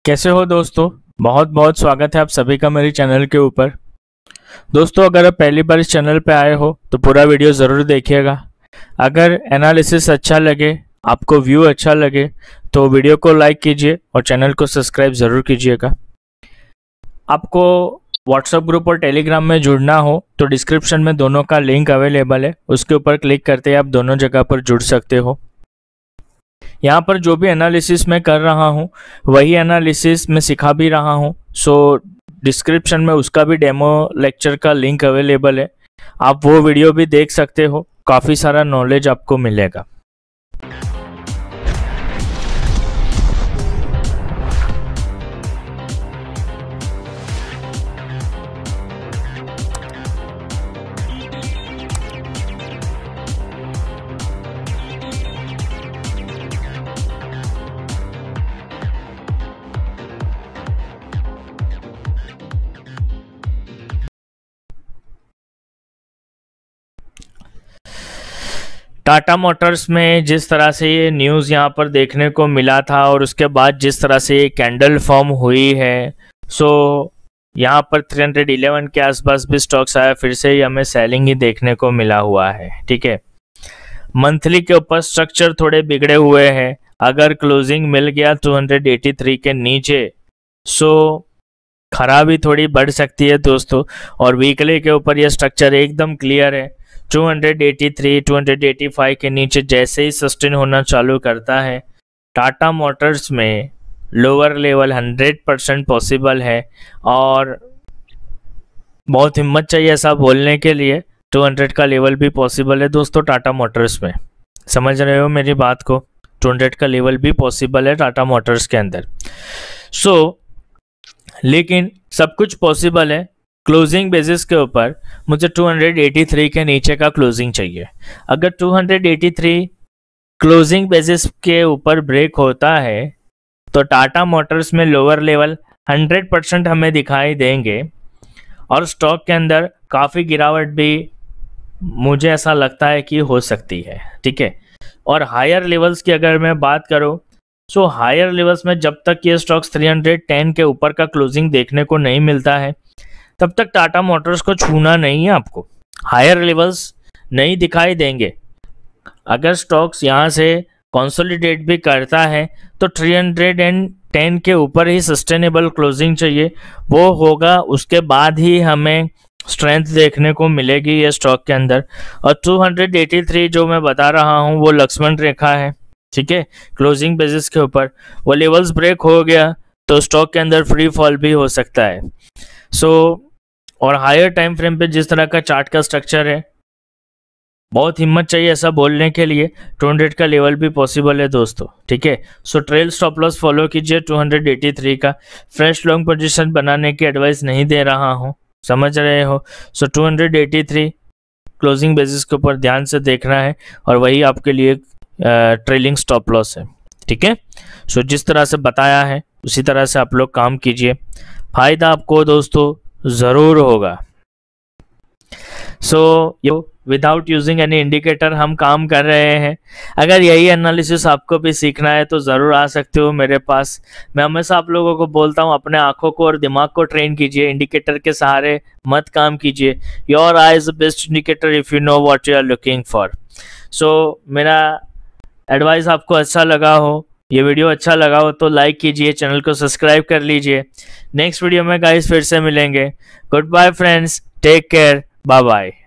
कैसे हो दोस्तों। बहुत बहुत स्वागत है आप सभी का मेरे चैनल के ऊपर। दोस्तों, अगर आप पहली बार इस चैनल पे आए हो तो पूरा वीडियो ज़रूर देखिएगा। अगर एनालिसिस अच्छा लगे, आपको व्यू अच्छा लगे तो वीडियो को लाइक कीजिए और चैनल को सब्सक्राइब ज़रूर कीजिएगा। आपको व्हाट्सएप ग्रुप और टेलीग्राम में जुड़ना हो तो डिस्क्रिप्शन में दोनों का लिंक अवेलेबल है, उसके ऊपर क्लिक करते ही आप दोनों जगह पर जुड़ सकते हो। यहाँ पर जो भी एनालिसिस मैं कर रहा हूँ वही एनालिसिस मैं सिखा भी रहा हूँ, सो डिस्क्रिप्शन में उसका भी डेमो लेक्चर का लिंक अवेलेबल है, आप वो वीडियो भी देख सकते हो। काफ़ी सारा नॉलेज आपको मिलेगा। टाटा मोटर्स में जिस तरह से ये न्यूज़ यहाँ पर देखने को मिला था और उसके बाद जिस तरह से ये कैंडल फॉर्म हुई है, सो यहाँ पर 311 के आसपास भी स्टॉक्स आया, फिर से ही हमें सेलिंग ही देखने को मिला हुआ है। ठीक है, मंथली के ऊपर स्ट्रक्चर थोड़े बिगड़े हुए हैं। अगर क्लोजिंग मिल गया 283 के नीचे, सो खराबी थोड़ी बढ़ सकती है दोस्तों। और वीकली के ऊपर यह स्ट्रक्चर एकदम क्लियर है। 283 285 के नीचे जैसे ही सस्टेन होना चालू करता है, टाटा मोटर्स में लोअर लेवल 100% पॉसिबल है और बहुत हिम्मत चाहिए ऐसा बोलने के लिए। 200 का लेवल भी पॉसिबल है दोस्तों टाटा मोटर्स में। समझ रहे हो मेरी बात को? 200 का लेवल भी पॉसिबल है टाटा मोटर्स के अंदर। लेकिन सब कुछ पॉसिबल है क्लोजिंग बेसिस के ऊपर। मुझे 283 के नीचे का क्लोजिंग चाहिए। अगर 283 क्लोजिंग बेसिस के ऊपर ब्रेक होता है तो टाटा मोटर्स में लोअर लेवल 100% हमें दिखाई देंगे और स्टॉक के अंदर काफ़ी गिरावट भी मुझे ऐसा लगता है कि हो सकती है। ठीक है, और हायर लेवल्स की अगर मैं बात करूं, सो हायर लेवल्स में जब तक ये स्टॉक्स 310 के ऊपर का क्लोजिंग देखने को नहीं मिलता है तब तक टाटा मोटर्स को छूना नहीं है। आपको हायर लेवल्स नहीं दिखाई देंगे। अगर स्टॉक्स यहाँ से कंसोलिडेट भी करता है तो 310 के ऊपर ही सस्टेनेबल क्लोजिंग चाहिए, वो होगा। उसके बाद ही हमें स्ट्रेंथ देखने को मिलेगी ये स्टॉक के अंदर। और 283 जो मैं बता रहा हूँ वो लक्ष्मण रेखा है। ठीक है, क्लोजिंग बेसिस के ऊपर वो लेवल्स ब्रेक हो गया तो स्टॉक के अंदर फ्री फॉल भी हो सकता है। और हायर टाइम फ्रेम पे जिस तरह का चार्ट का स्ट्रक्चर है, बहुत हिम्मत चाहिए ऐसा बोलने के लिए। 200 का लेवल भी पॉसिबल है दोस्तों। ठीक है, ट्रेल स्टॉप लॉस फॉलो कीजिए 283 का। फ्रेश लॉन्ग पोजीशन बनाने की एडवाइस नहीं दे रहा हूँ, समझ रहे हो। 283 क्लोजिंग बेसिस के ऊपर ध्यान से देखना है और वही आपके लिए ट्रेलिंग स्टॉप लॉस है। ठीक है, जिस तरह से बताया है उसी तरह से आप लोग काम कीजिए, फायदा आपको दोस्तों ज़रूर होगा। विदाउट यूजिंग एनी इंडिकेटर हम काम कर रहे हैं। अगर यही एनालिसिस आपको भी सीखना है तो ज़रूर आ सकते हो मेरे पास। मैं हमेशा आप लोगों को बोलता हूँ अपने आंखों को और दिमाग को ट्रेन कीजिए, इंडिकेटर के सहारे मत काम कीजिए। Your eye is the best indicator if you know what you are looking for. मेरा एडवाइस आपको अच्छा लगा हो, ये वीडियो अच्छा लगा हो तो लाइक कीजिए, चैनल को सब्सक्राइब कर लीजिए। नेक्स्ट वीडियो में गाइस फिर से मिलेंगे। Good bye friends, take care, bye bye.